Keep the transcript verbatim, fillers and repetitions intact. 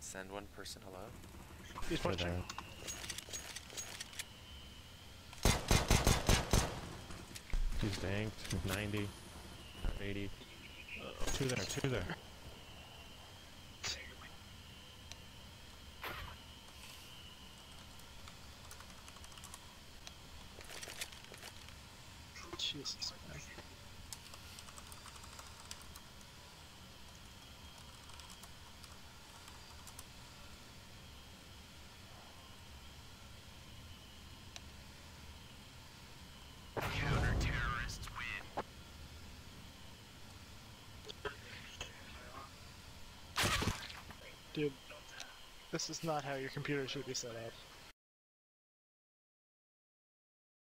Send one person hello. He's They're pushing. there. He's banked. He's ninety. eighty. Uh, two there, two there. Jesus, man. Counter-terrorists win. Dude, this is not how your computer should be set up.